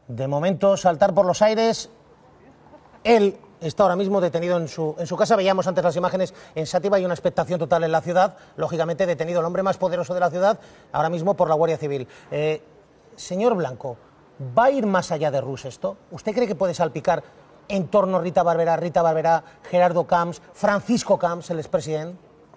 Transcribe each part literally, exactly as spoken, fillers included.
De momento, saltar por los aires. Él está ahora mismo detenido en su, en su casa. Veíamos antes las imágenes en Sátiva, hay una expectación total en la ciudad. Lógicamente, detenido el hombre más poderoso de la ciudad, ahora mismo por la Guardia Civil. Eh, señor Blanco, ¿va a ir más allá de Rus esto? ¿Usted cree que puede salpicar en torno a Rita Barberá, Rita Barberá, Gerardo Camps, Francisco Camps, el expresidente?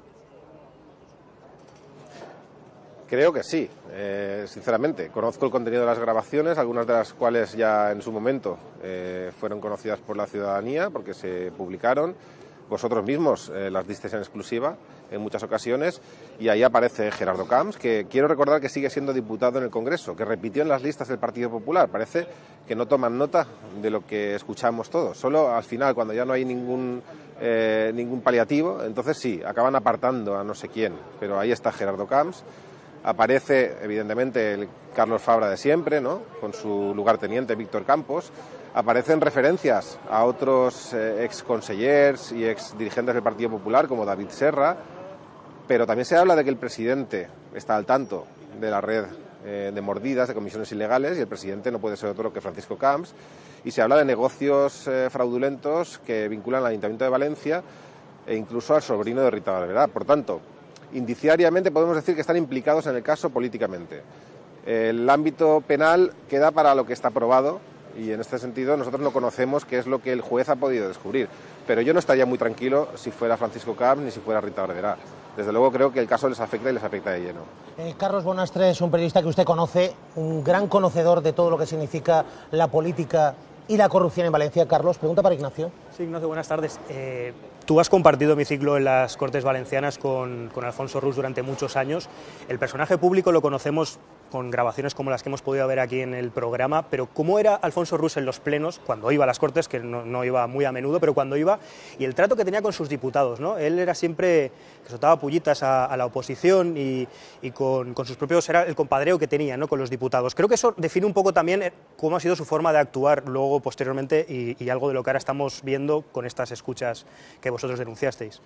Creo que sí, eh, sinceramente. Conozco el contenido de las grabaciones, algunas de las cuales ya en su momento eh, fueron conocidas por la ciudadanía porque se publicaron. Vosotros mismos eh, las disteis en exclusiva en muchas ocasiones y ahí aparece Gerardo Camps, que quiero recordar que sigue siendo diputado en el Congreso, que repitió en las listas del Partido Popular. Parece que no toman nota de lo que escuchamos todos. Solo al final, cuando ya no hay ningún, eh, ningún paliativo, entonces sí, acaban apartando a no sé quién. Pero ahí está Gerardo Camps. Aparece, evidentemente, el Carlos Fabra de siempre, ¿no?, con su lugarteniente Víctor Campos. Aparecen referencias a otros eh, ex consellers y ex dirigentes del Partido Popular, como David Serra, pero también se habla de que el presidente está al tanto de la red eh, de mordidas, de comisiones ilegales, y el presidente no puede ser otro que Francisco Camps, y se habla de negocios eh, fraudulentos que vinculan al Ayuntamiento de Valencia e incluso al sobrino de Rita Barberá. Por tanto, indiciariamente podemos decir que están implicados en el caso políticamente. El ámbito penal queda para lo que está probado y en este sentido nosotros no conocemos qué es lo que el juez ha podido descubrir. Pero yo no estaría muy tranquilo si fuera Francisco Camps ni si fuera Rita Barberá. Desde luego creo que el caso les afecta y les afecta de lleno. Eh, Carlos Bonastre es un periodista que usted conoce, un gran conocedor de todo lo que significa la política y la corrupción en Valencia. Carlos, pregunta para Ignacio. Sí, Ignacio, buenas tardes. Eh, tú has compartido mi ciclo en las Cortes Valencianas con, con Alfonso Rus durante muchos años. El personaje público lo conocemos con grabaciones como las que hemos podido ver aquí en el programa, pero ¿cómo era Alfonso Rus en los plenos, cuando iba a las Cortes, que no, no iba muy a menudo, pero cuando iba, y el trato que tenía con sus diputados, ¿no? Él era siempre que soltaba pullitas a, a la oposición y, y con, con sus propios, era el compadreo que tenía, ¿no?, con los diputados. Creo que eso define un poco también cómo ha sido su forma de actuar luego, posteriormente, y, y algo de lo que ahora estamos viendo con estas escuchas que vosotros denunciasteis.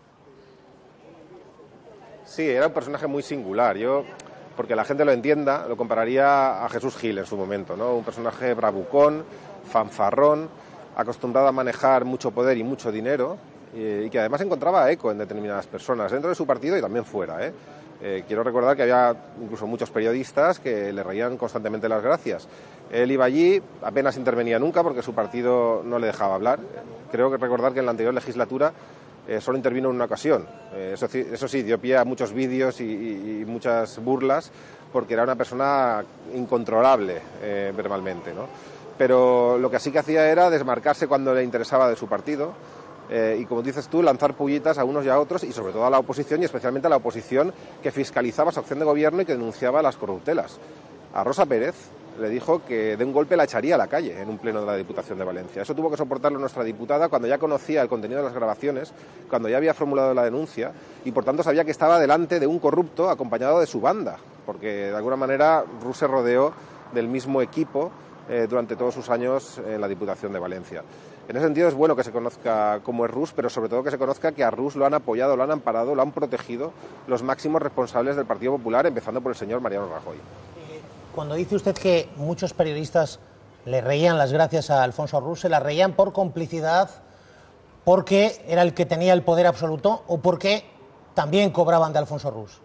Sí, era un personaje muy singular. Yo, porque la gente lo entienda, lo compararía a Jesús Gil en su momento, ¿no? Un personaje bravucón, fanfarrón, acostumbrado a manejar mucho poder y mucho dinero, y, y que además encontraba eco en determinadas personas, dentro de su partido y también fuera, ¿eh? Eh, quiero recordar que había incluso muchos periodistas que le reían constantemente las gracias. Él iba allí, apenas intervenía nunca porque su partido no le dejaba hablar. Creo que recordar que en la anterior legislatura eh, solo intervino en una ocasión. Eh, eso, eso sí, dio pie a muchos vídeos y, y, y muchas burlas porque era una persona incontrolable eh, verbalmente, ¿no? Pero lo que sí que hacía era desmarcarse cuando le interesaba de su partido. Eh, y como dices tú, lanzar pullitas a unos y a otros y sobre todo a la oposición y especialmente a la oposición que fiscalizaba su acción de gobierno y que denunciaba las corruptelas. A Rosa Pérez le dijo que de un golpe la echaría a la calle en un pleno de la Diputación de Valencia. Eso tuvo que soportarlo nuestra diputada cuando ya conocía el contenido de las grabaciones, cuando ya había formulado la denuncia y por tanto sabía que estaba delante de un corrupto acompañado de su banda, porque de alguna manera Rus se rodeó del mismo equipo eh, durante todos sus años en la Diputación de Valencia. En ese sentido es bueno que se conozca cómo es Rus, pero sobre todo que se conozca que a Rus lo han apoyado, lo han amparado, lo han protegido los máximos responsables del Partido Popular, empezando por el señor Mariano Rajoy. Cuando dice usted que muchos periodistas le reían las gracias a Alfonso Rus, ¿se las reían por complicidad, porque era el que tenía el poder absoluto o porque también cobraban de Alfonso Rus?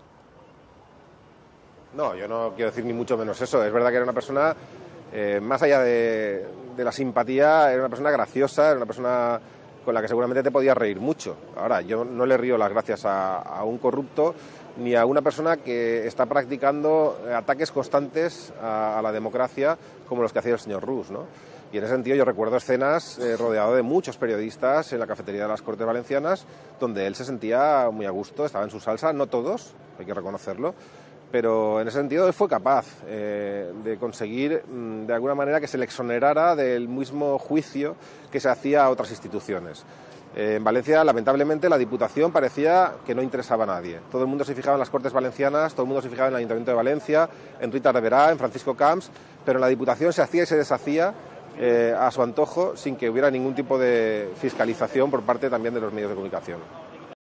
No, yo no quiero decir ni mucho menos eso. Es verdad que era una persona, eh, más allá de, de la simpatía, era una persona graciosa, era una persona con la que seguramente te podías reír mucho. Ahora, yo no le río las gracias a, a un corrupto ni a una persona que está practicando ataques constantes a, a la democracia como los que hacía el señor Rus, ¿no? Y en ese sentido yo recuerdo escenas eh, rodeado de muchos periodistas en la cafetería de las Cortes Valencianas donde él se sentía muy a gusto, estaba en su salsa, no todos, hay que reconocerlo, pero en ese sentido él fue capaz eh, de conseguir mmm, de alguna manera que se le exonerara del mismo juicio que se hacía a otras instituciones. Eh, en Valencia, lamentablemente, la Diputación parecía que no interesaba a nadie. Todo el mundo se fijaba en las Cortes Valencianas, todo el mundo se fijaba en el Ayuntamiento de Valencia, en Rita Barberá, en Francisco Camps, pero en la Diputación se hacía y se deshacía eh, a su antojo sin que hubiera ningún tipo de fiscalización por parte también de los medios de comunicación.